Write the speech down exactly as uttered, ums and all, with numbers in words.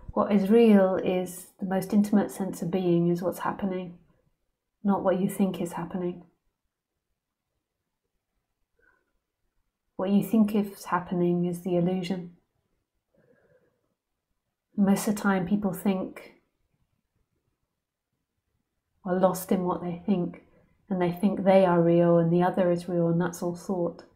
What is real is the most intimate sense of being, is what's happening, not what you think is happening. What you think is happening is the illusion. Most of the time people think, are lost in what they think, and they think they are real and the other is real, and that's all thought.